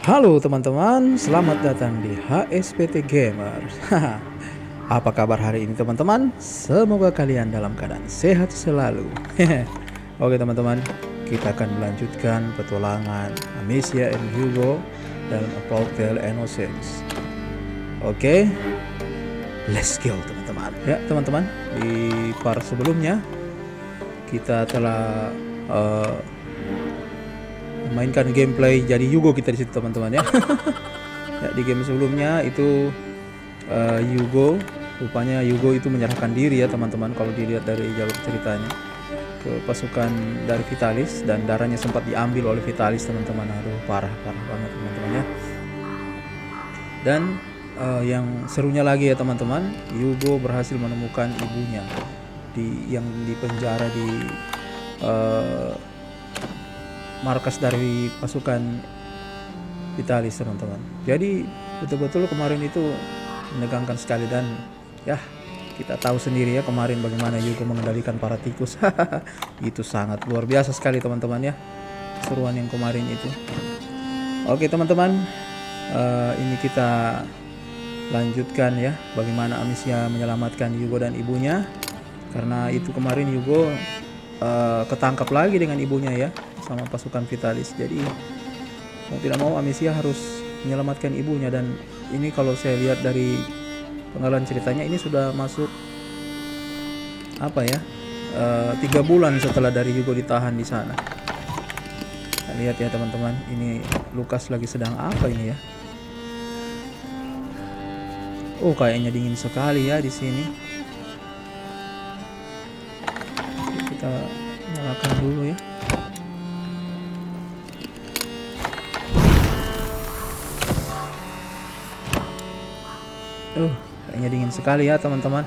Halo teman-teman, selamat datang di HSPT Gamers. Apa kabar hari ini teman-teman? Semoga kalian dalam keadaan sehat selalu. Oke teman-teman, kita akan melanjutkan petualangan Amicia and Hugo dalam A Plague Tale: Innocence. Oke, let's go teman-teman. Ya teman-teman, di part sebelumnya kita telah mainkan gameplay jadi Hugo kita di situ teman-teman ya. Ya, di game sebelumnya itu Hugo, rupanya Hugo itu menyerahkan diri ya teman-teman, kalau dilihat dari jalur ceritanya, ke pasukan dari Vitalis, dan darahnya sempat diambil oleh Vitalis teman-teman. Aduh, parah banget teman-teman ya. Dan yang serunya lagi ya teman-teman, Hugo berhasil menemukan ibunya yang di penjara di markas dari pasukan Vitalis teman-teman. Jadi betul-betul kemarin itu menegangkan sekali, dan ya kita tahu sendiri ya kemarin bagaimana Hugo mengendalikan para tikus. Itu sangat luar biasa sekali teman-teman ya, seruan yang kemarin itu. Oke teman-teman, ini kita lanjutkan ya bagaimana Amicia menyelamatkan Hugo dan ibunya, karena itu kemarin Hugo ketangkap lagi dengan ibunya ya sama pasukan Vitalis. Jadi mau tidak mau Amicia harus menyelamatkan ibunya, dan ini kalau saya lihat dari penggalan ceritanya ini sudah masuk apa ya, 3 bulan setelah dari Hugo ditahan di sana. Kita lihat ya teman-teman, ini Lucas lagi sedang apa ini ya? Oh, kayaknya dingin sekali ya di sini. Kita nyalakan dulu ya. Kayaknya dingin sekali ya teman-teman.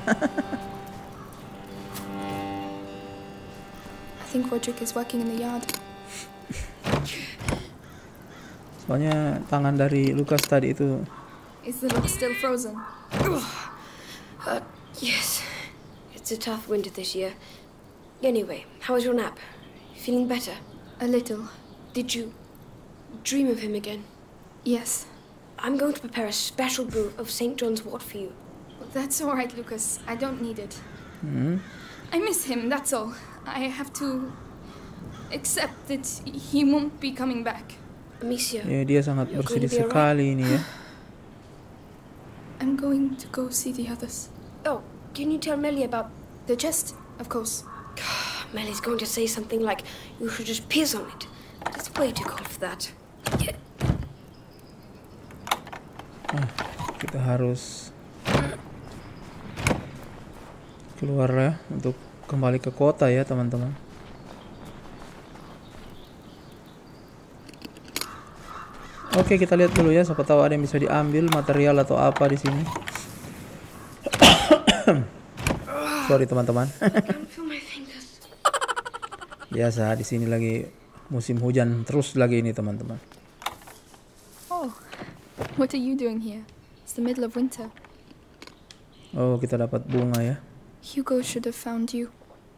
I think Roderick is working in the yard. Soalnya tangan dari Lucas tadi itu. Is the lock still frozen? Yes. It's a tough winter this year. Anyway, how was your nap? Feeling better? A little. Did you dream of him again? Yes. I'm going to prepare a special brew of St. John's wort for you. That's all right, Lucas. I don't need it. I miss him, that's all. I have to accept that he won't be coming back. Amicia, Ya, dia sangat bersedih sekali ini ya. I'm going to go see the others. Oh, can you tell Melly about... The chest, of course. Melly's going to say something like, you should just piss on it. That's way too cold for that. Kita harus keluar ya untuk kembali ke kota ya teman-teman. Oke, kita lihat dulu ya, siapa tahu ada yang bisa diambil material atau apa di sini. Sorry teman-teman. Biasa di sini lagi musim hujan terus lagi ini teman-teman. Oh, what are you doing here? It's the middle of winter. Oh, kita dapat bunga ya. Hugo should have found you.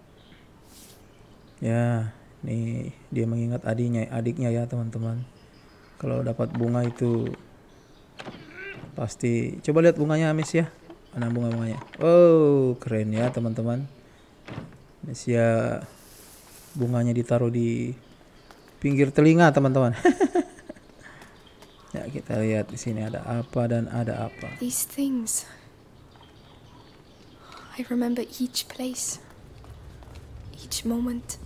Ya, nih dia mengingat adiknya ya teman-teman. Kalau dapat bunga itu pasti. Coba lihat bunganya Amicia. Mana bunga-bunganya? Oh, keren ya teman-teman. Amicia bunganya ditaruh di pinggir telinga teman-teman. Ya, kita lihat di sini ada apa dan ada apa. These things. I remember each place, each moment.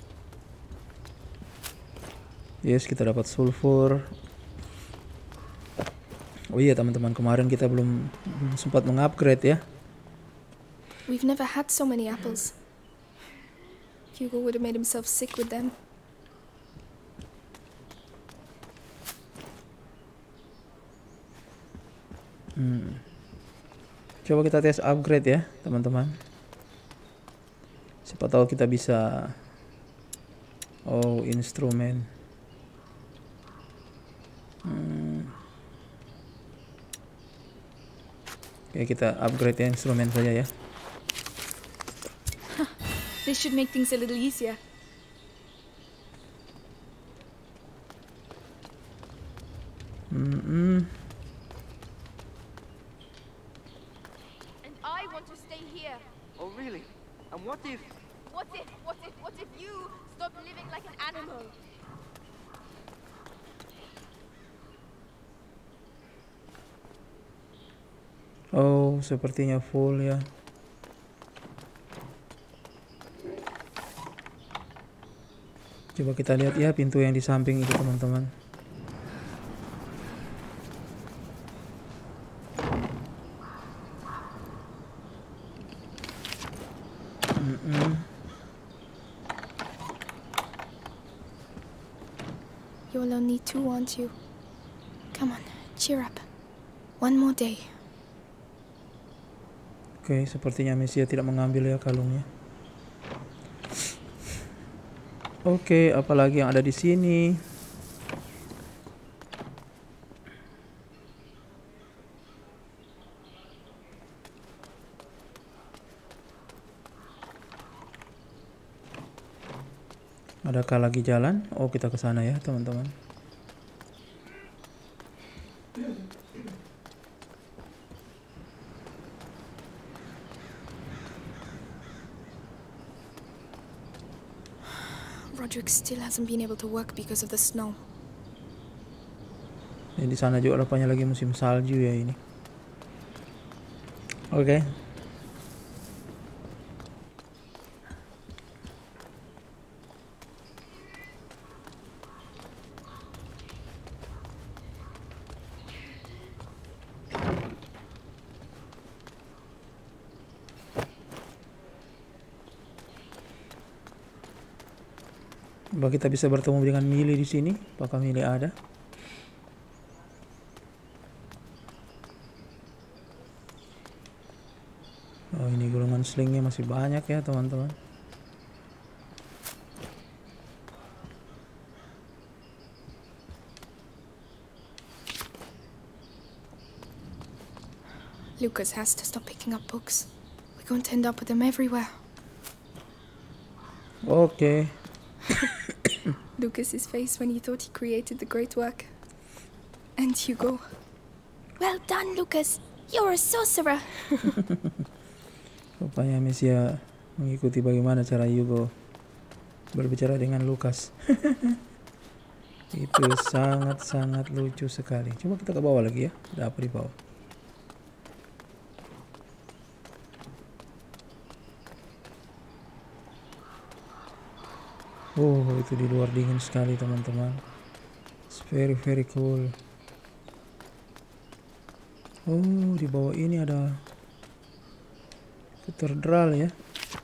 Yes, kita dapat sulfur. Oh iya teman-teman, kemarin kita belum sempat mengupgrade ya. We've never had so many apples. Hugo would have made himself sick with them. Coba kita tes upgrade ya teman-teman. Siapa tahu kita bisa. Oh, instrumen. Oke, kita upgrade ya instrumen saja ya. This should make things a little easier. Mm-mm. And I want to stay here. Oh, really? And what if... What if you stop living like an animal? Oh, sepertinya full ya. Coba kita lihat ya pintu yang di samping itu, teman-teman. You will only two, won't you? Come on, cheer up. One more day. Oke, sepertinya Amicia tidak mengambil ya kalungnya. Oke, apalagi yang ada di sini? Adakah lagi jalan? Oh, kita ke sana ya, teman-teman. Roderick still hasn't been able to work because of the snow. Di sana juga rupanya lagi musim salju ya ini. Oke. Coba kita bisa bertemu dengan Millie di sini. Apakah Millie ada? Oh, ini gulungan slingnya masih banyak ya, teman-teman. Lucas has to stop picking up books. We're going to end up with them everywhere. Oke. Lucas's face when he thought he created the great work. And Hugo. Well done, Lucas. You're a sorcerer. Rupanya Amicia mengikuti bagaimana cara Hugo berbicara dengan Lucas. Itu sangat-sangat lucu sekali. Coba kita ke bawah lagi ya. Ada apa di bawah? Oh, itu di luar dingin sekali, teman-teman. It's very cool. Oh, di bawah ini ada katedral ya.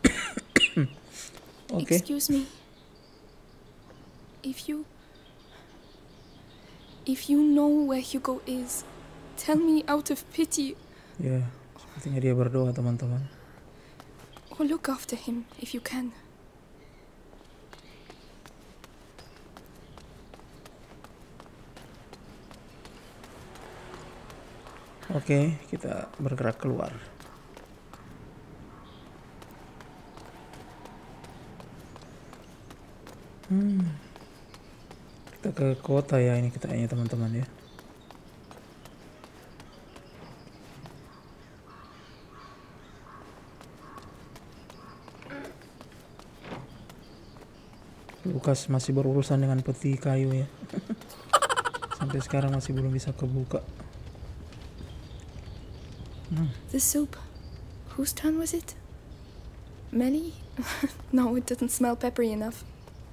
Oke. Excuse me. If you know where Hugo is, tell me out of pity. Ya, sepertinya dia berdoa, teman-teman. Or look after him if you can. Oke, kita bergerak keluar. Kita ke kota ya ini kitanya, teman-teman ya. Lucas masih berurusan dengan peti kayu ya. Sampai sekarang masih belum bisa kebuka. The soup. Whose turn was it? Melly? No, it doesn't smell peppery enough.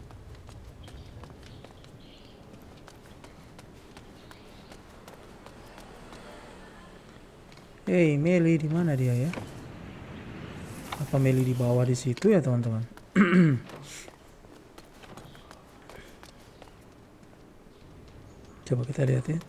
Hey, Melly di mana dia ya? Apa Melly di bawah di situ ya, teman-teman? Coba kita lihat ya.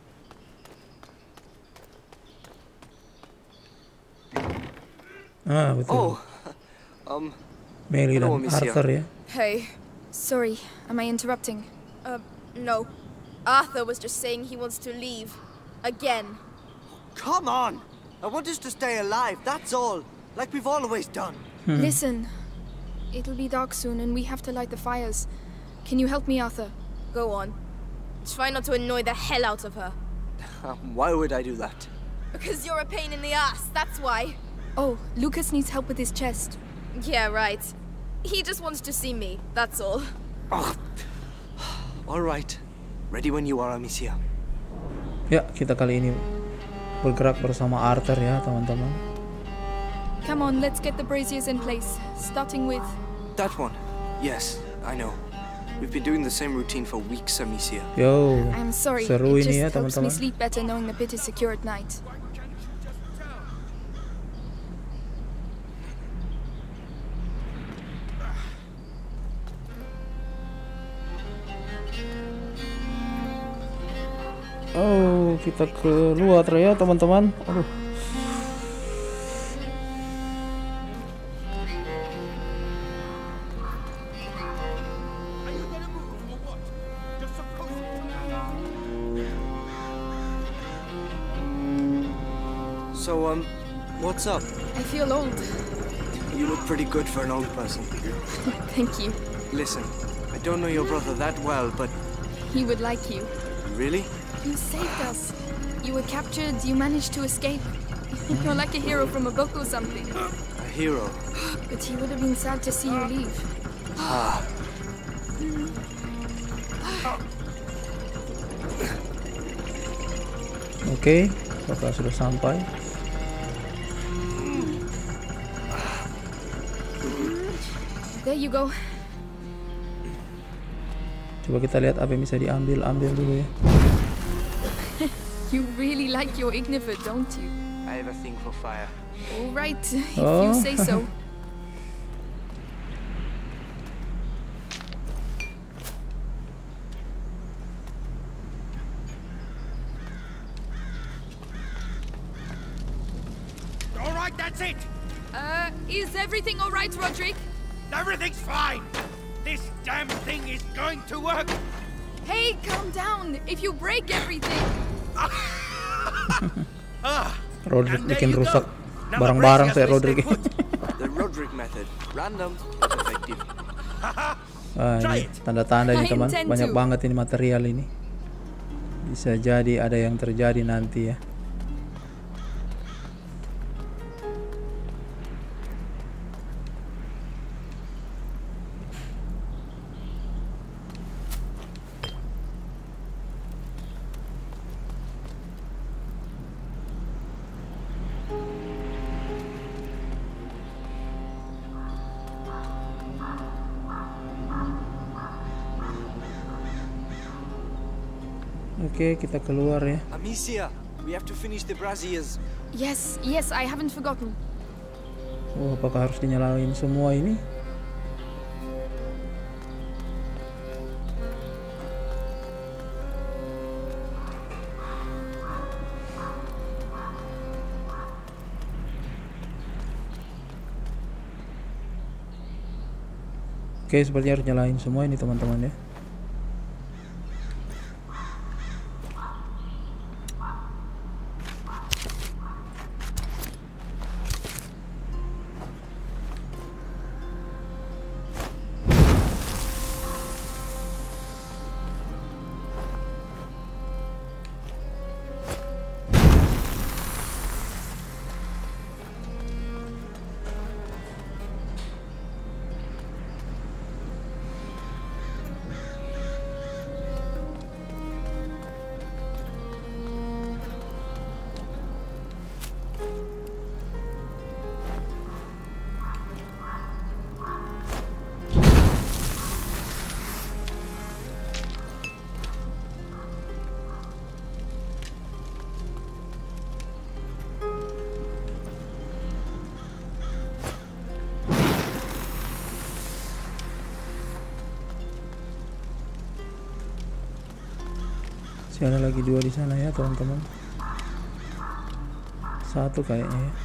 Ah, betul. Melly dan Arthur ya. Hey, sorry, am I interrupting? No. Arthur was just saying he wants to leave. Again. Come on! I want us to stay alive, that's all. Like we've always done. Listen, it'll be dark soon and we have to light the fires. Can you help me, Arthur? Go on. Try not to annoy the hell out of her. Why would I do that? Because you're a pain in the ass, that's why. Oh, Lucas needs help with his chest. Yeah, right. He just wants to see me, that's all. Oh. All right. Ready when you are, Amicia. Ya, kita kali ini bergerak bersama Arthur ya, teman-teman. Come on, let's get the braziers in place. Starting with... That one. Yes, I know. We've been doing the same routine for weeks, Amicia. Yo, I'm sorry, seru it ini ya, just helps me teman-teman. sleep better knowing the pit is secure at night. Oh, kita keluar ya, teman-teman. Aduh. So, what's up? I feel old. You look pretty good for an old person. Thank you. Listen, I don't know your brother that well, but He would like you. really? You saved us. You were captured, you managed to escape. You're like a hero from a book or something. A hero? But he would have been sad to see you leave. Ah. Oke, apakah sudah sampai? There you go. Coba kita lihat apa yang bisa diambil dulu ya. You really like your Ignifer, don't you? I have a thing for fire. All right, if Oh. you say so. All right, that's it. Is everything all right, Roderick? Everything's fine. This damn thing is going to work. Hey, calm down. If you break everything. Roderick And there bikin you rusak go. Now the barang-barang braziers saya will stay Roderick. put. The Roderick method. Random, but effective. Wah, Try ini it. tanda-tanda ini I teman, intend banyak to. banget ini material ini. Bisa jadi ada yang terjadi nanti ya. Oke, kita keluar ya. Amicia, we have to finish the braziers. Yes, yes, I haven't forgotten. Oh, apakah harus dinyalain semua ini? Oke, sepertinya harus nyalain semua ini teman-teman ya. Masih ada lagi 2 di sana ya teman-teman. 1 kayaknya ya.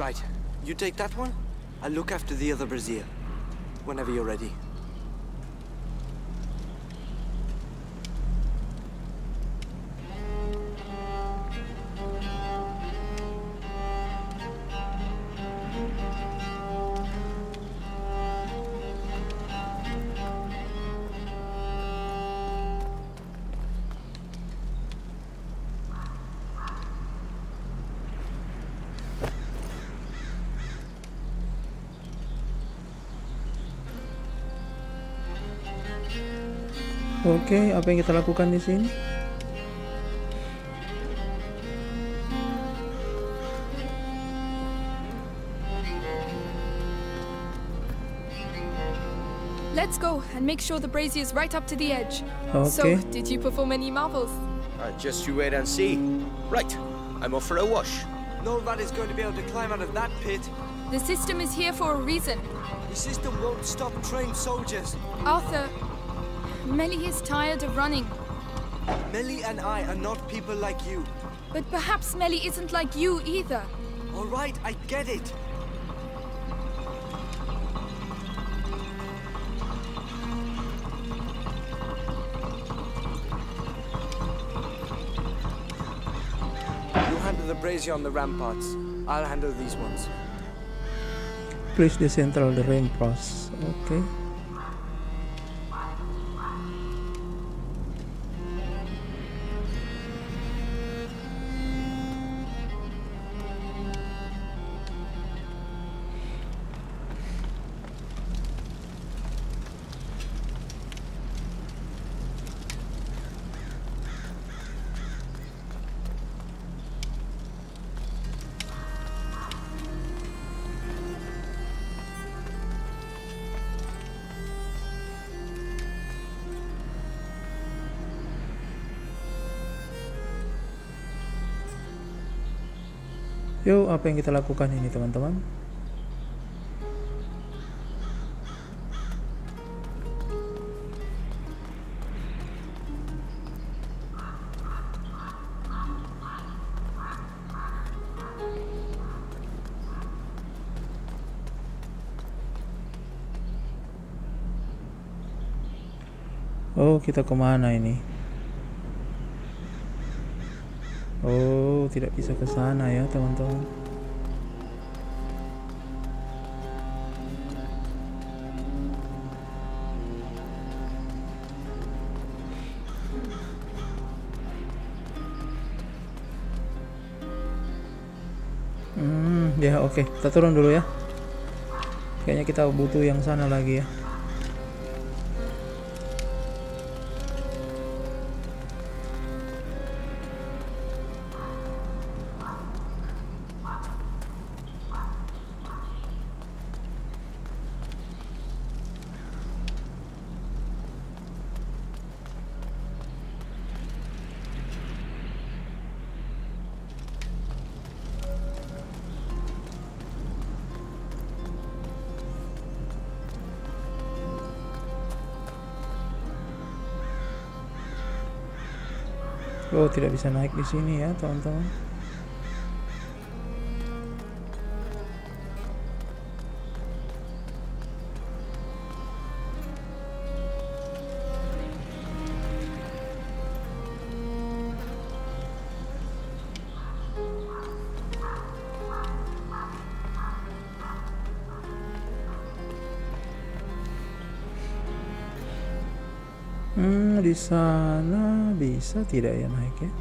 Right. You take that one. I'll look after the other brazier. Whenever you're ready. Oke, apa yang kita lakukan di sini? Let's go and make sure the brazier's right up to the edge. Okay. So, did you perform any marvels? Just you wait and see. Right, I'm off for a wash. No rat is going to be able to climb out of that pit. The system is here for a reason. The system won't stop trained soldiers. Arthur, Melly is tired of running. Melly and I are not people like you. But perhaps Melly isn't like you either. All right, I get it. You handle the brazier on the ramparts. I'll handle these ones. Please decentral the ramparts. Okay. Yuk, apa yang kita lakukan ini teman-teman? Oh, kita kemana ini? Oh, tidak bisa ke sana ya, teman-teman. Ya oke, kita turun dulu ya. Kayaknya kita butuh yang sana lagi ya. Oh, tidak bisa naik di sini ya, teman-teman. Di sana bisa tidak ya naik ya?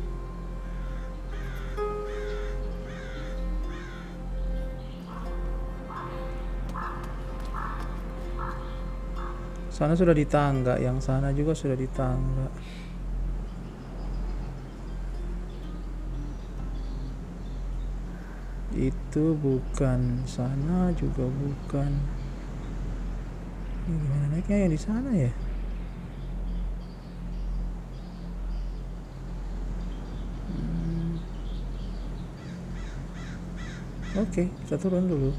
Sana sudah di tangga, yang sana juga sudah di tangga. Itu bukan, sana juga bukan. Ini gimana naiknya yang di sana ya? Oke, kita turun dulu.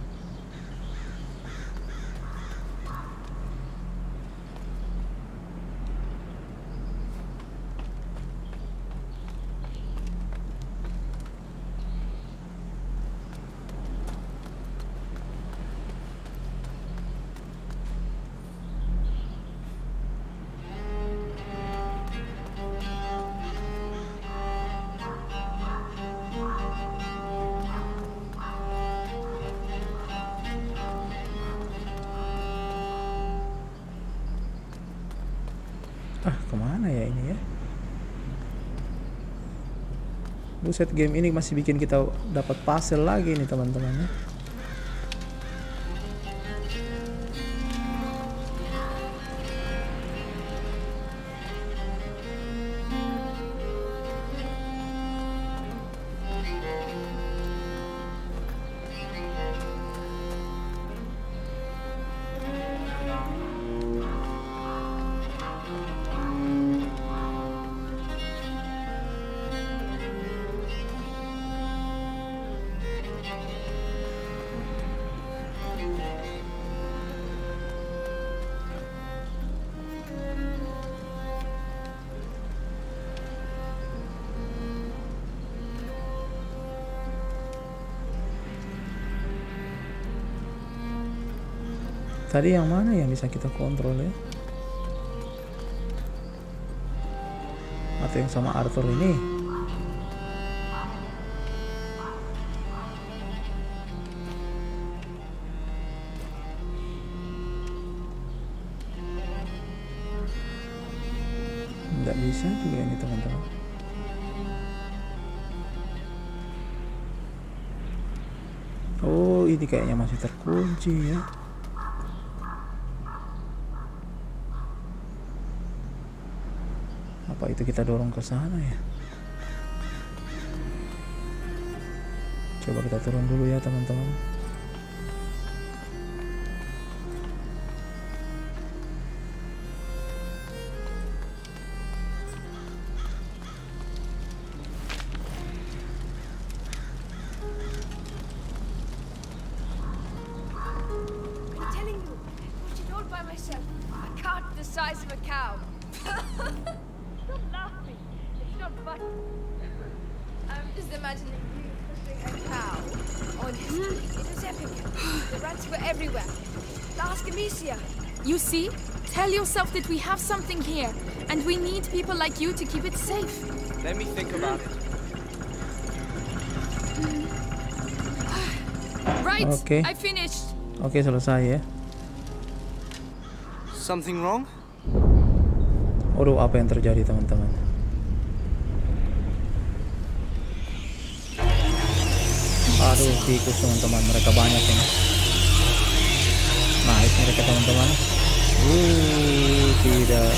Kemana ya ini ya? Buset, game ini masih bikin kita dapat puzzle lagi nih teman-teman ya. Tadi yang mana yang bisa kita kontrol ya? Atau yang sama Arthur ini? Nggak bisa juga ini teman-teman. Oh, ini kayaknya masih terkunci ya. Apa itu kita dorong ke sana ya? Coba kita turun dulu ya teman-teman. I'm telling you, I watched it all by myself. A cat the size of a cow. Stop laughing. It's not funny. I'm just imagining you pushing a cow. Honestly, it was epic. The rats were everywhere. Ask Amicia. You see? Tell yourself that we have something here, and we need people like you to keep it safe. Let me think about it. Right, Okay. I finished. Oke, selesai ya. Something wrong? Aduh, apa yang terjadi teman-teman? Aduh, tikus teman-teman, mereka banyak ini. Nice mereka teman-teman. Tidak.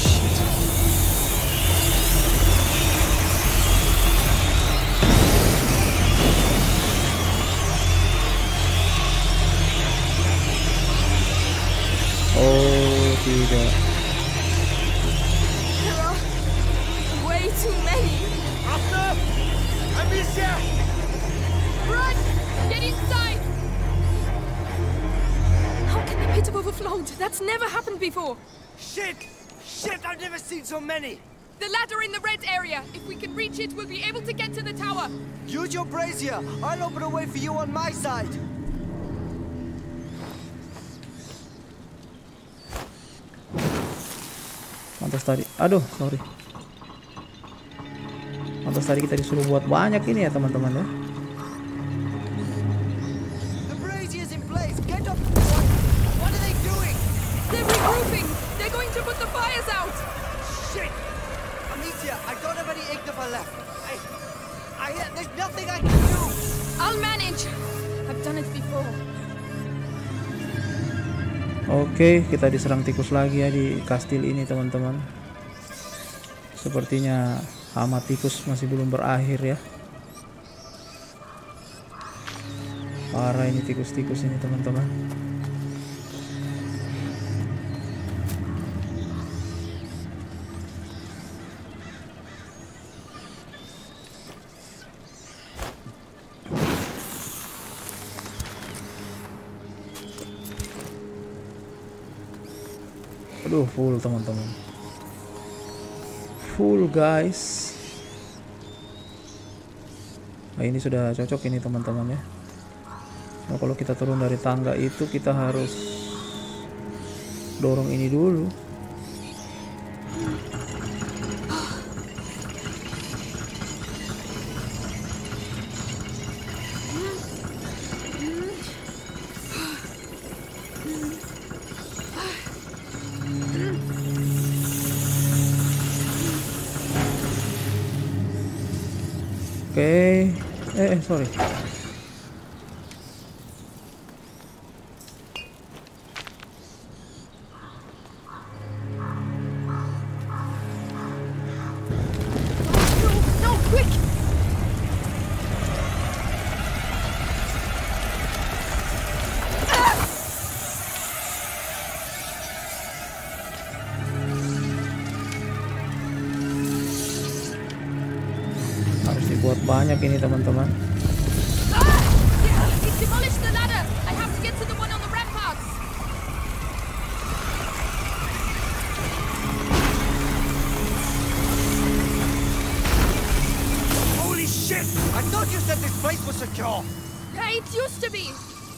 Oh, tidak. There are way too many. Arthur! Amicia! Run! Get inside! How can the pit have overflowed? That's never happened before. Shit! Shit, I've never seen so many! The ladder in the red area. If we can reach it, we'll be able to get to the tower. Use your brazier! I'll open a way for you on my side! Pantas tadi, aduh sorry. Pantas tadi kita disuruh buat banyak ini ya teman-teman ya. The brazier's in place! Get up! What are they doing? They're regrouping. They're going to put the fires out. Shit! Amicia, I don't have any Ignifer left. There's nothing I can do! I'll manage. I've done it before. Oke, kita diserang tikus lagi ya di kastil ini teman-teman. Sepertinya hama tikus masih belum berakhir ya. Parah ini tikus-tikus ini teman-teman. Aduh, full teman-teman. Full guys. Nah, ini sudah cocok ini teman-teman ya. Nah, kalau kita turun dari tangga itu kita harus dorong ini dulu. Oke. Sorry. No, quick! Harus dibuat banyak ini teman-teman. Yeah, it demolished the ladder! I have to get to the one on the ramparts! Holy shit! I thought you said this place was secure. It used to be!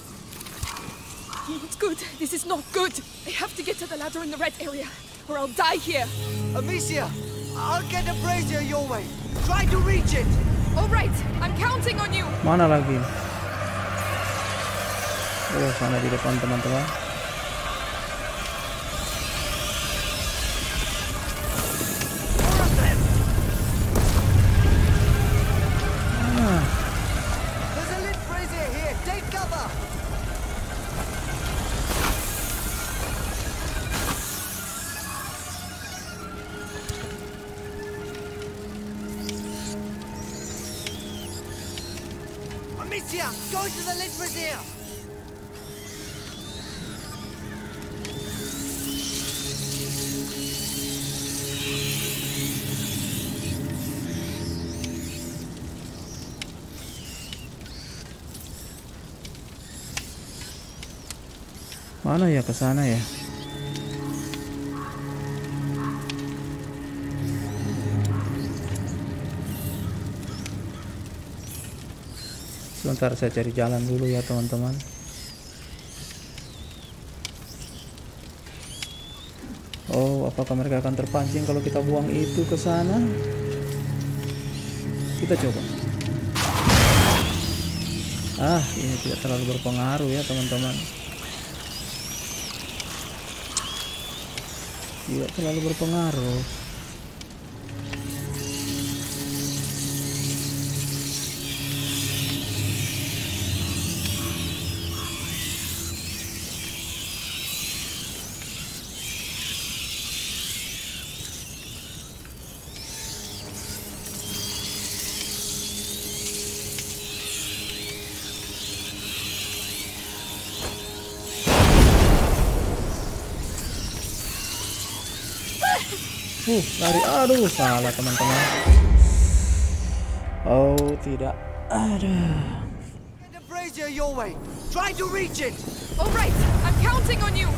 Not good. This is not good. I have to get to the ladder in the red area, or I'll die here. Amicia, I'll get a brazier your way. Try to reach it. All right, I'm counting on you. Mana lagi? Oh, sana di depan teman-teman. There's a lit brazier here. Take cover. Amicia, go to the lit brazier. Mana ya, ke sana ya? Sebentar saya cari jalan dulu ya teman-teman. Oh, apakah mereka akan terpancing kalau kita buang itu ke sana? Kita coba. Ini tidak terlalu berpengaruh ya teman-teman. Tidak terlalu berpengaruh. Lari. Aduh, salah teman-teman. Oh, tidak. Ada. Get a brazier your way. Try to reach it. All right, I'm counting on you.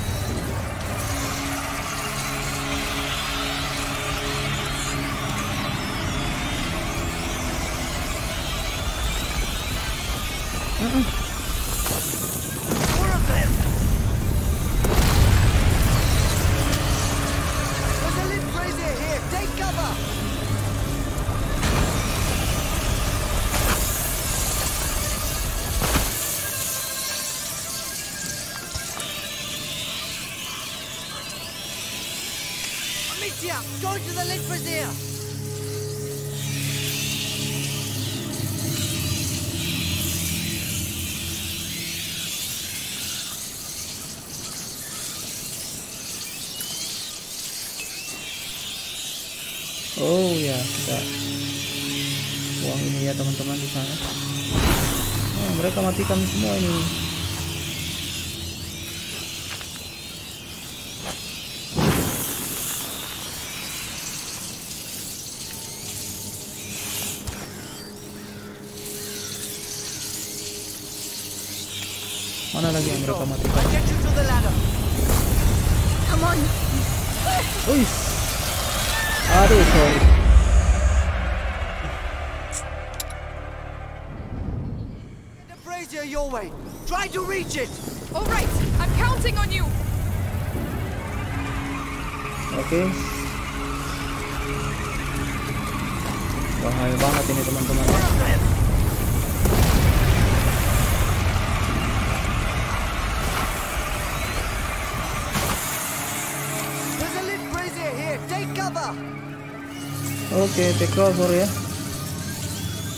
More of them. There's a lit brazier here. Take cover. Amicia, go to the lit brazier. Oh ya, kita buang ini ya teman-teman di sana. Mereka matikan semua ini. Mana lagi yang mereka matikan? I'll get you to the ladder. Come on. Uish. Aduh, sorry. Get the brazier your way. Try to reach it. All right, I'm counting on you. Oke. Bahaya banget ini teman-teman. There's a lit brazier here. Take cover. Oke, take cover ya.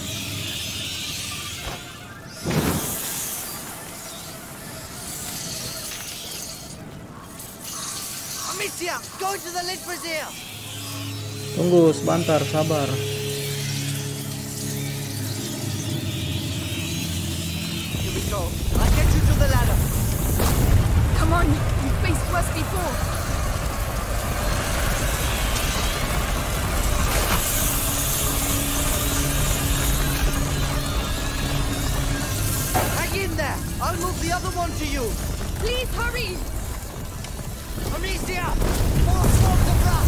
Amicia, go to the lid brazier. Tunggu sebentar, sabar. Here we go. I'll get you to the ladder. Come on, you've faced worse before. Hang in there. I'll move the other one to you. Please hurry! Amicia, more smoke to blast.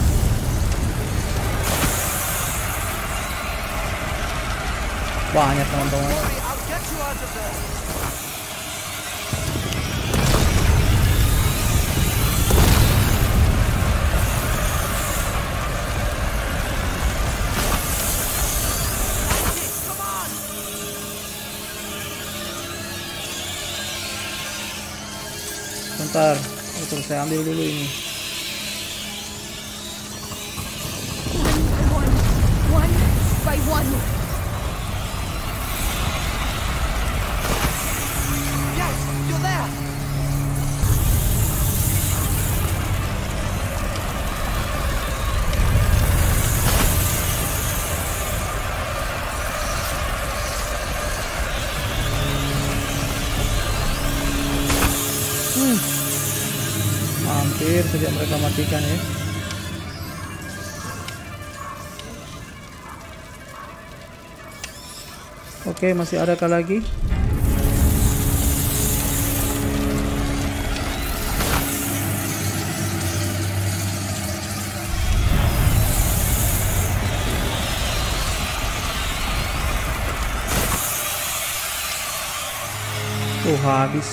Banyak teman-teman. Worry, I'll get you out of there. Come on. Bentar, itu saya ambil dulu ini. One by one. Yes, you're there. Hampir saja mereka matikan ya. Oke, masih adakah lagi? Habis.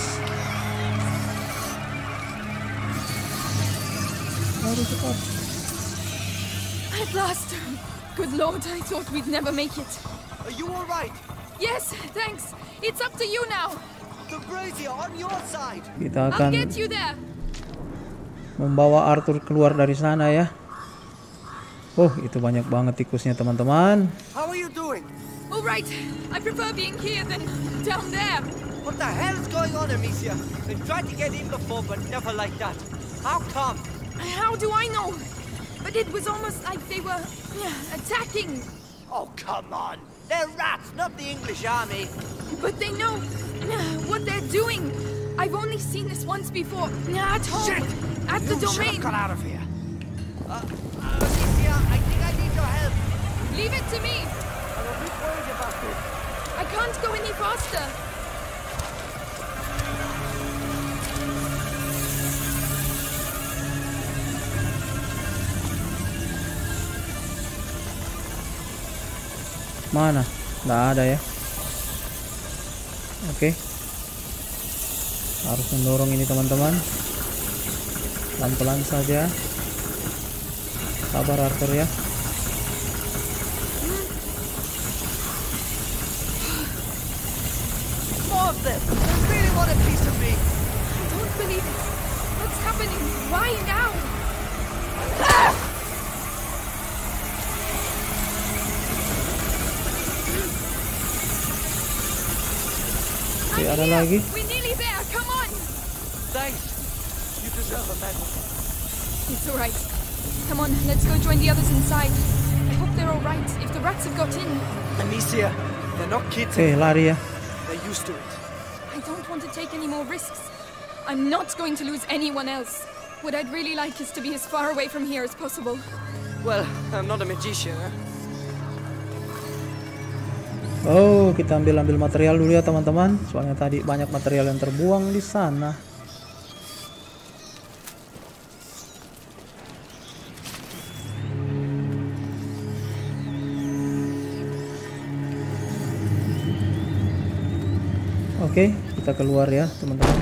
Harus cepat. At last! Good Lord, I thought we'd never make it. Are you all right? Yes, thanks. It's up to you now. The brazier on your side. Kita I'll akan get you there. membawa Arthur keluar dari sana ya. Oh, itu banyak banget tikusnya teman-teman. How are you doing? All right, I prefer being here than down there. What the hell's going on, Amicia? They've tried to get in before, but never like that. How come? How do I know? But it was almost like they were attacking. Oh, come on. They're rats, not the English army. But they know what they're doing. I've only seen this once before. At home. Shit! At the You should domain. have got out of here. Amicia, I think I need your help. Leave it to me. I'm a bit worried about this. I can't go any faster. Mana? Nggak ada ya. Oke. Harus mendorong ini teman-teman. Pelan-pelan saja. Sabar Arthur ya. More of them. They really want a piece of me. I don't believe it. What's happening? Why now? Oke, ada lagi. We're nearly there. Come on. Thanks. You deserve a medal. It's all right. Come on, let's go join the others inside. I hope they're all right. If the rats have got in, Amicia, they're not kids Oke, anymore. lari ya. They're used to it. I don't want to take any more risks. I'm not going to lose anyone else. What I'd really like is to be as far away from here as possible. Well, I'm not a magician, huh? Oh, kita ambil material dulu ya teman-teman. Soalnya tadi banyak material yang terbuang di sana. Oke, kita keluar ya teman-teman.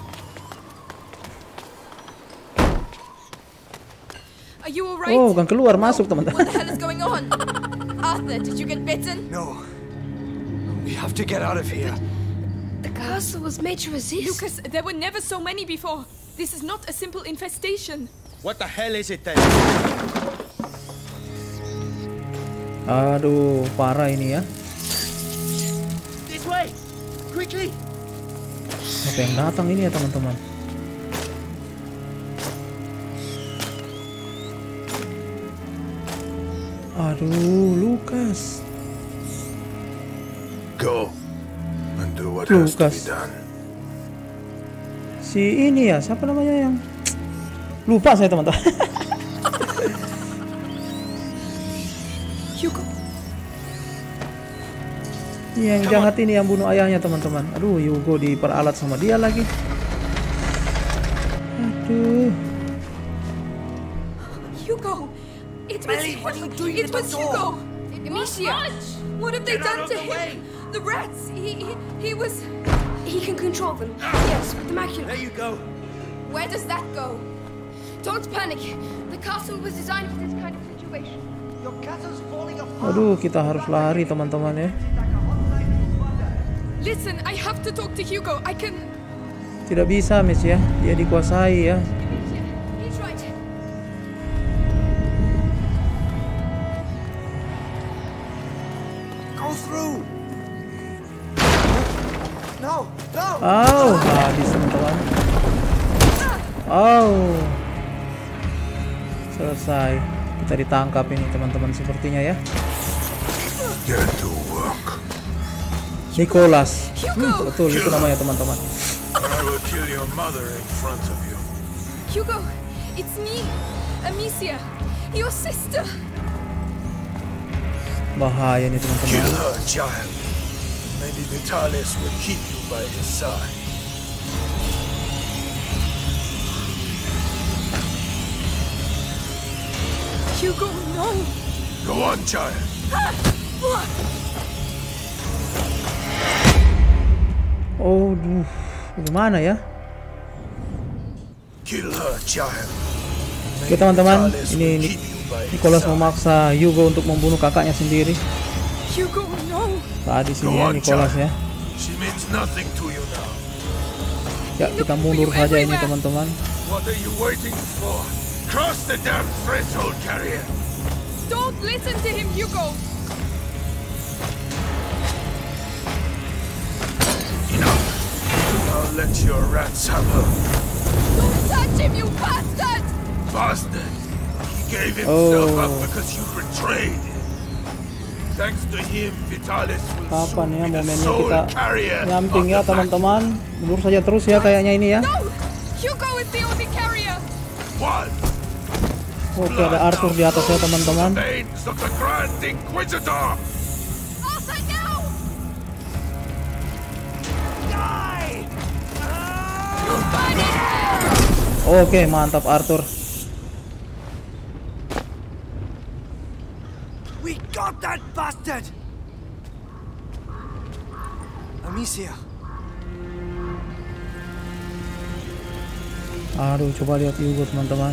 Are you all right? Oh, bukan keluar, masuk teman-teman. What the hell is going on? Arthur, did you get bitten? No. We have to get out of here. The castle was made to resist. Lucas, there were never so many before. This is not a simple infestation. What the hell is it then? Aduh, parah ini ya. This way! Quickly! Apa yang datang ini ya teman-teman? Aduh, Lukas. Go and do what has to be Lucas. done. Si ini ya, siapa namanya yang lupa saya teman-teman. Hugo. Yang jahat ini yang bunuh ayahnya teman-teman. Aduh, Hugo diperalat sama dia lagi. Aduh. Hugo. It was Ellie, what are you doing It at the was door? Hugo. Amicia. What have they Get done out of to the way. him? The rats. He was. He can control them. Yes, with the macula. There you go. Where does that go? Don't panic. The castle was designed for this kind of situation. Your castle's falling apart. Aduh, kita harus lari teman-teman ya. Listen, I have to talk to Hugo. I can. Tidak bisa, Miss ya. Dia dikuasai ya. He's right. Go through. No, no. Oh, habis teman-teman. Oh. Selesai. Kita ditangkap ini teman-teman sepertinya ya. Get to work. Nicholas. Betul itu namanya teman-teman. I will kill your mother in front of you. Hugo, it's me, Amicia, your sister. Bahaya nih Kill teman-teman. her, child. Maybe Vitalis will keep you by his side. Hugo, no. Go on, child. Oh, duh. Gimana ya? Kill her, child. Oke teman-teman, Vitalis ini will keep you by his Nicholas side. memaksa Hugo untuk membunuh kakaknya sendiri. Hugo, no. Tadi sini Go ya on, Nicholas ya. She means nothing to you now. Ya kita mundur saja ini teman-teman. What are you waiting for? Cross the damn threshold, carrier. Don't listen to him, Hugo. Enough. I'll let your rats have her. Don't touch him, you bastard! Bastard. He gave himself up Oh. because you betrayed him. Thanks to him, Vitalis will Kapan soon ya be the momennya sole kita carrier nyamping of ya the teman-teman. Mundur saja terus ya kayaknya ini ya. No! Hugo is the only carrier! One. Oke ada Arthur di atas ya teman-teman. Veins of the Grand Inquisitor. Arthur, no! Oke mantap Arthur. We got that bastard. Amicia. Aduh coba lihat Hugo teman-teman.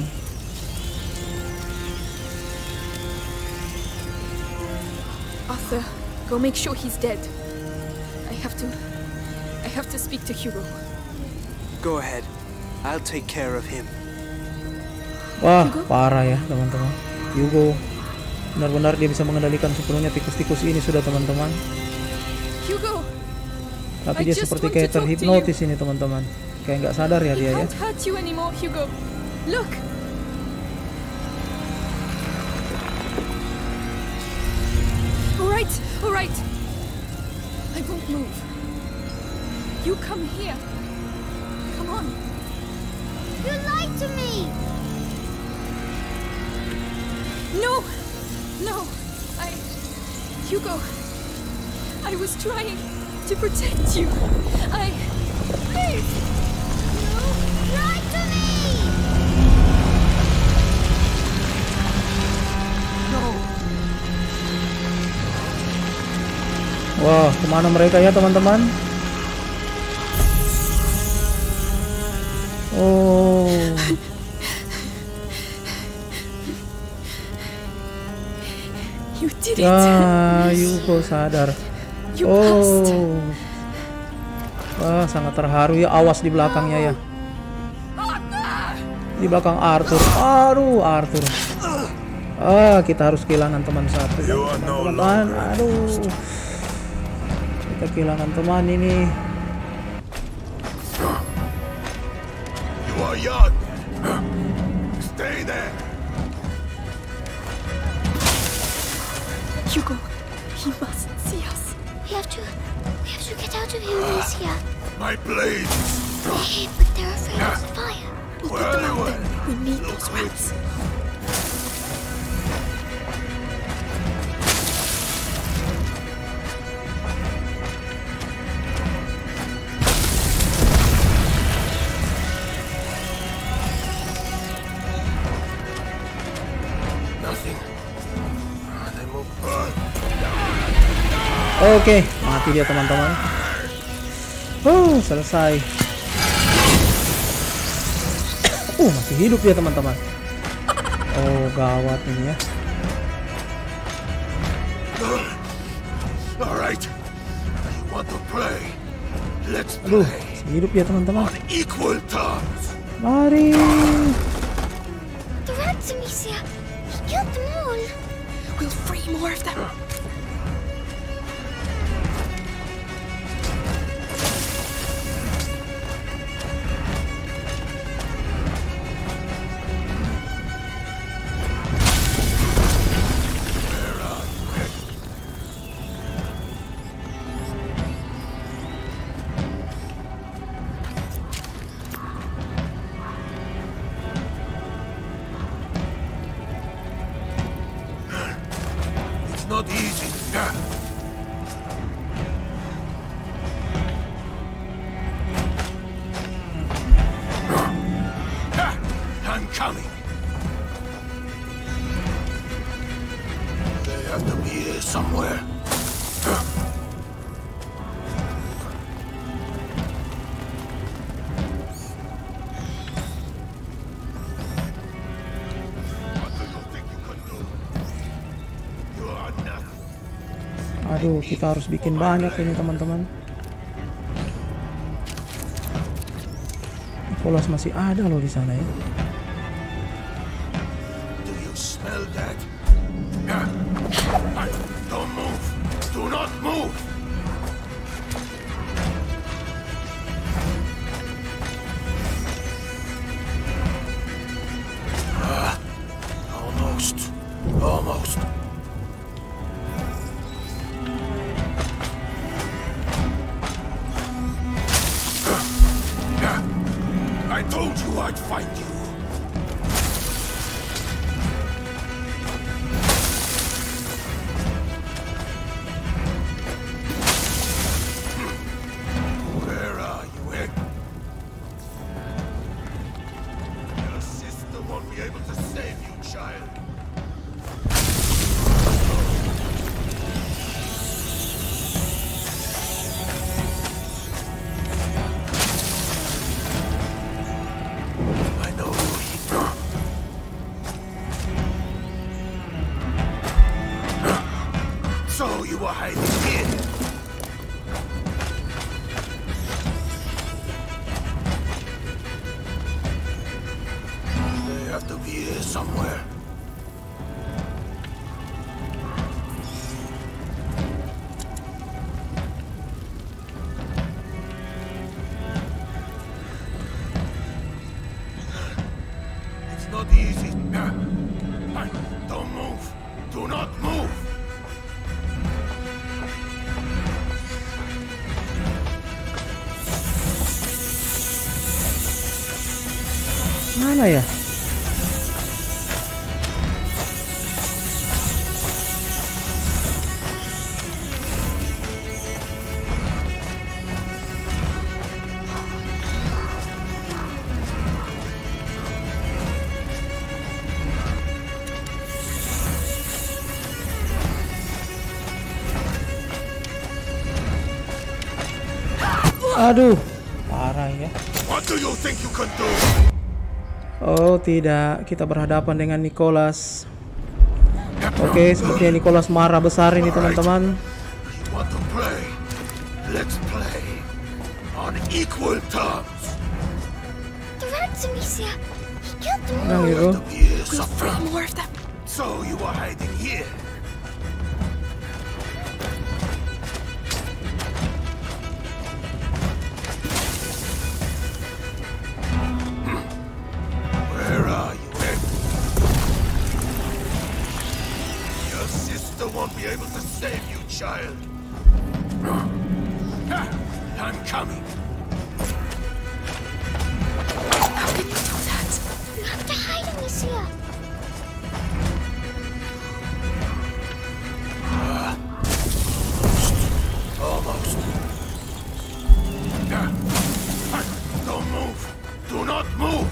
Arthur, go make sure he's dead. I have to speak to Hugo. Go ahead. I'll take care of him. Wah parah ya teman-teman. Hugo benar-benar dia bisa mengendalikan sepenuhnya tikus-tikus ini sudah teman-teman. Hugo, Tapi I dia just seperti want kayak to talk to terhipnotis ini teman-teman. Kayak nggak sadar ya he dia ya. can't hurt you anymore, Hugo. Look. All right. I won't move. You come here. Come on. You lied to me! No! Hugo, I was trying to protect you. Please! You lied to me! Wah kemana mereka ya teman-teman? Oh. You did it. Ya, Hugo sadar. You passed. Oh. Wah, sangat terharu ya. Awas di belakangnya ya. Di belakang Arthur. Aduh, Arthur. Kita harus kehilangan teman satu. You are no Teman, longer aduh. Kita kehilangan teman ini. You are young. Stay there. Hugo, he mustn't see us. We have to get out of here, Amicia. My blades! Hey, but they're afraid of the fire. We'll get them out then. We need those rats. Nothing. They move. Oke, mati dia teman-teman. Selesai. Masih hidup dia teman-teman. Oh, gawat ini ya. Alright. You want to play? Let's Aduh, play. masih hidup dia teman-teman. On equal terms. Mari. The rats, Amicia. He killed them all. We'll free more of them. Not easy. I'm coming. They have to be here somewhere. Aduh, kita harus bikin banyak ini teman-teman. Nicholas masih ada loh di sana ya. Do you smell that? Don't move. Do not move. Almost. I told you I'd find you. Where are you, Ed? Your sister won't be able to save you, child. So you were hiding here. They have to be here somewhere. It's not easy. Don't move. Do not move. Mana ya? Aduh, parah ya. What do you think you can do? Oh tidak, kita berhadapan dengan Nicholas. Oke, sepertinya Nicholas marah besar ini teman-teman. You want to play? Let's play on equal terms. The rats, Amicia. He killed them Nah, all. gitu. We'll free more of them. So you were hiding here. Where are you, Ed? Your sister won't be able to child. I'm coming. How can you do that? You have to hide, Amicia. Almost. Don't move. Do not move.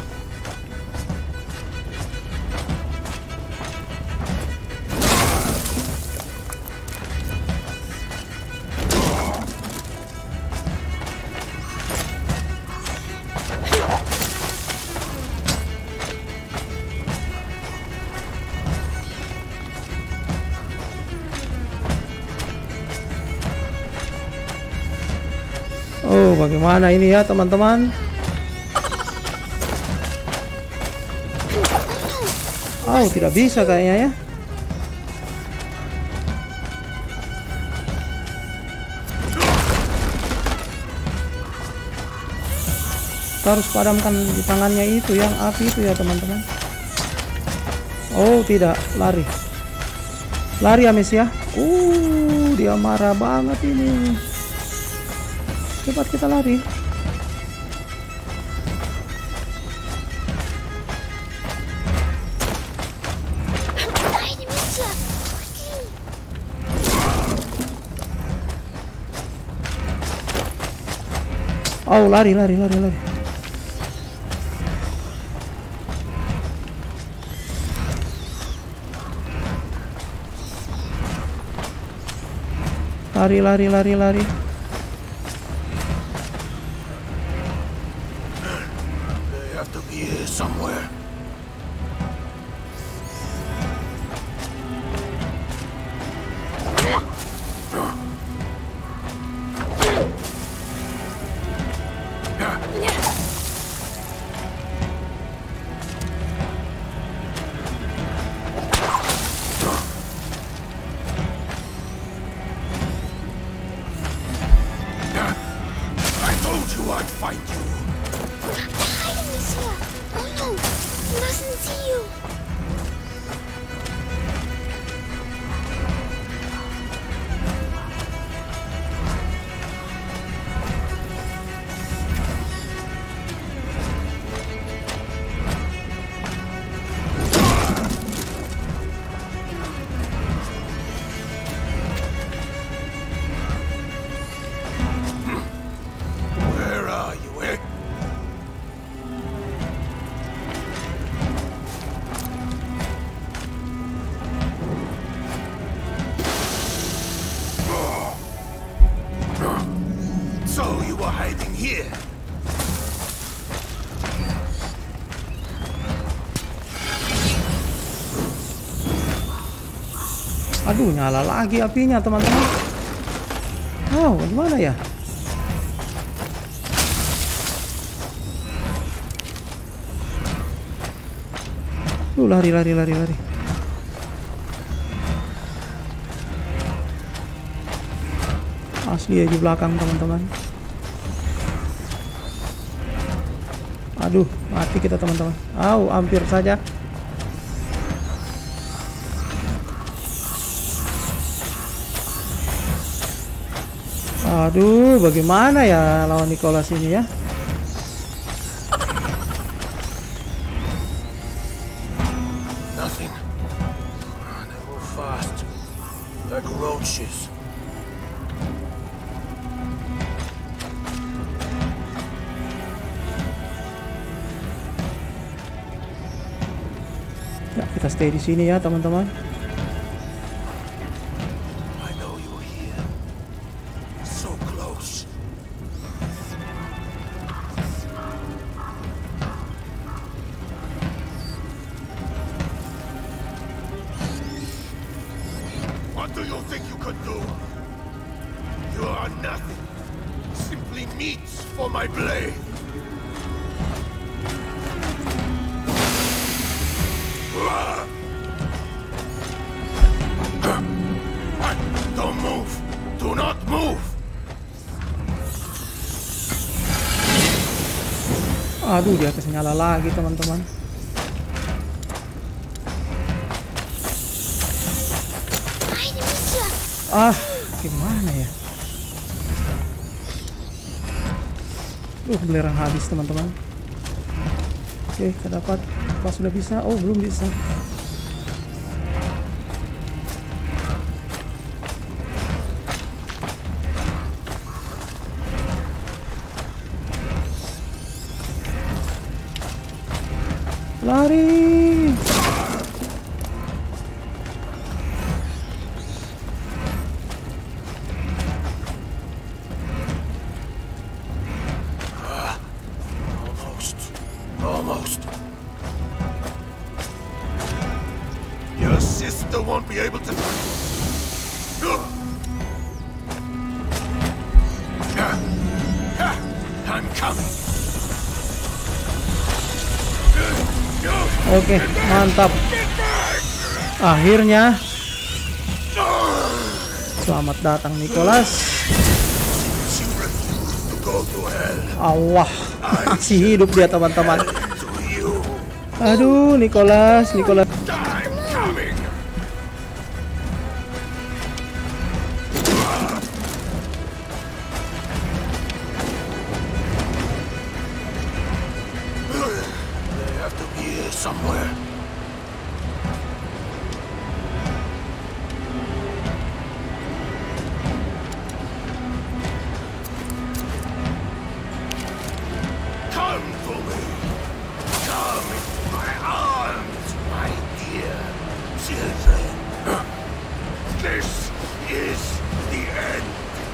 Oh, bagaimana ini ya teman-teman? Oh, tidak bisa kayaknya ya. Kita harus padamkan di tangannya itu yang api itu ya teman-teman. Oh, tidak, lari. Lari Amicia. Dia marah banget ini. Cepat kita lari. Hide, Amicia. Quickly. Oh, lari. Lari. They have to be here somewhere. I told you I'd find you. You have to hide, Amicia. Oh no, he mustn't see you. Where are you, eh? So you were hiding here. Aduh, nyala lagi apinya teman-teman. Oh, gimana ya? Lari. Asli ya di belakang teman-teman. Aduh, mati kita teman-teman. Hampir saja. Aduh, bagaimana ya lawan Nicholas ini ya? Nothing. They move fast. Like roaches. Ya, kita stay di sini ya teman-teman. I know you're here. So close. What do you think you could do? You are nothing. Simply meat for my blade. Don't move. Do not move. Aduh, dia kasih nyala lagi teman-teman. Hide, Amicia. Ah, gimana ya? Belerang habis teman-teman. Oke, kita dapat. Apa sudah bisa? Oh, belum bisa. Lari. Almost. Your sister won't be able to. I'm coming. Oke, mantap. Akhirnya. Selamat datang Nicholas. Allah, masih hidup dia teman-teman. Aduh, Nicholas. Somewhere. Come for me. Come into my arms, my dear children. This is the end.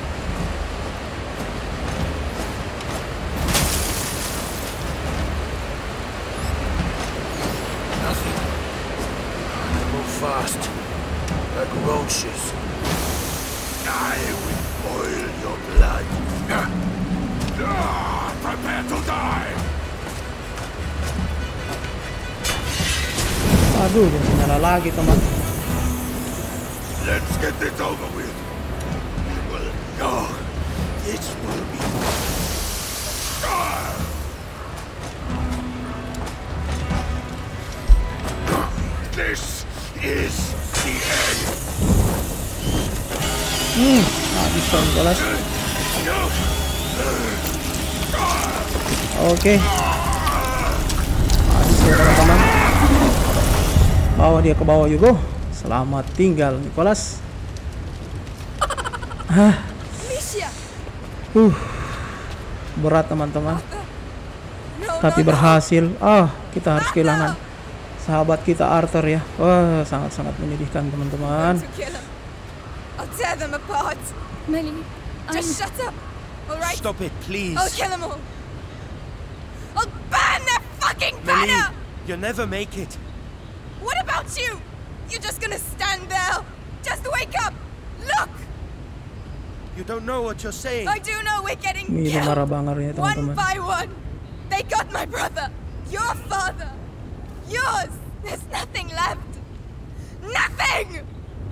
Fast, like roaches. I will boil your blood. Prepare to die. Aduh, dia nyala lagi teman. Let's get this over with. It will be. This is the end. Habis Nicholas. Oke. Habis ya teman-teman. Bawa dia ke bawah Hugo. Selamat tinggal Nicholas. Berat teman-teman. Tapi berhasil. Kita harus kehilangan sahabat kita Arthur ya. Wah, sangat-sangat menyedihkan teman-teman. I'll tear them apart. Melly, Just shut up, all right? Stop it, please. I'll kill them all. I'll burn their fucking Melly, banner. you'll never make it. What about you? You're just gonna stand there? Just wake up. Look. You don't know what you're saying. I do know we're getting Ini killed. marah banget ya One teman-teman. by one. They got my brother. Your father. Yours. There's nothing left. Nothing.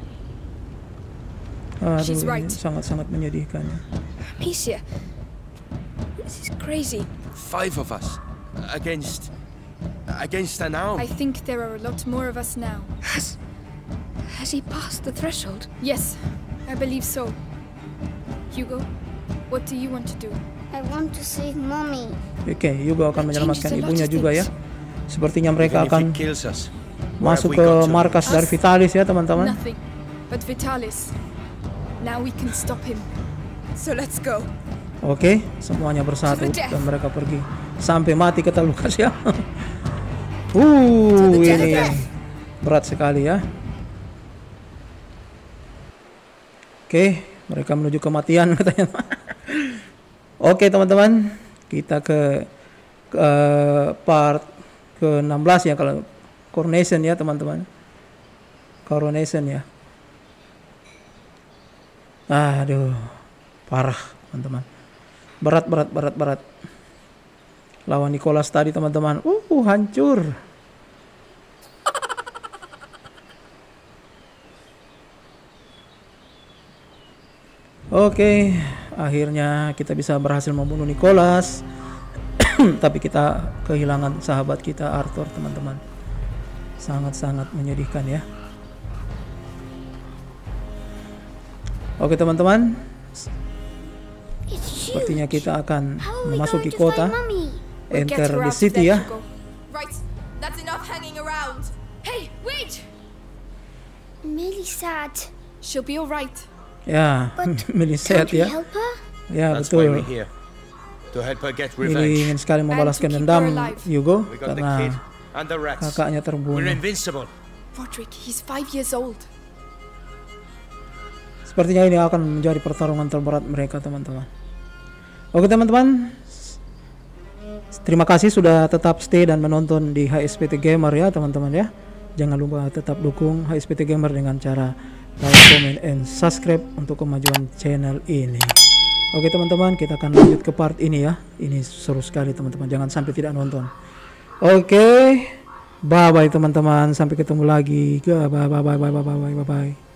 Aduh, She's right. ini sangat-sangat menyedihkan ya. Amicia, this is crazy. 5 of us against an owl. I think there are a lot more of us now. Has he passed the threshold? Yes, I believe so. Hugo, what do you want to do? I want to save Mommy. Oke, Hugo akan menyelamatkan ibunya juga ya. Sepertinya mereka Even if akan it kills us, masuk where ke have we got to? markas dari Vitalis ya teman-teman. Nothing. But Vitalis. Now we can stop him. So let's go. Oke, semuanya bersatu dan mereka pergi sampai mati kata Lukas ya. Ini berat sekali ya. Oke, mereka menuju kematian katanya. Oke teman-teman, kita ke part ke-16 ya, kalau Coronation ya teman-teman. Coronation ya. Aduh, parah teman-teman. Berat. Lawan Nicholas tadi teman-teman. Hancur. Oke, akhirnya kita bisa berhasil membunuh Nicholas. Tapi kita kehilangan sahabat kita Arthur teman-teman. Sangat-sangat menyedihkan ya. Oke teman-teman, sepertinya kita akan memasuki kota, enter the city ya. Right, that's enough hanging around. Hey, wait! Millie's sad. She'll be alright. Ya, Millie Can't sehat we ya. help her? Ya That's why betul. we're here. To help her get Millie revenge. ingin sekali membalaskan keep dendam her alive. Hugo We got the karena kid and the rats. kakaknya We're terbunuh. invincible. Roderick, he's 5 years old. Sepertinya ini akan menjadi pertarungan terberat mereka teman-teman. Oke teman-teman, terima kasih sudah tetap stay dan menonton di HSPT Gamer ya teman-teman ya. Jangan lupa tetap dukung HSPT Gamer dengan cara like, comment, and subscribe untuk kemajuan channel ini. Oke teman-teman, kita akan lanjut ke part ini ya. Ini seru sekali teman-teman, jangan sampai tidak nonton. Oke, bye bye teman-teman, sampai ketemu lagi. Bye bye bye bye bye bye bye bye.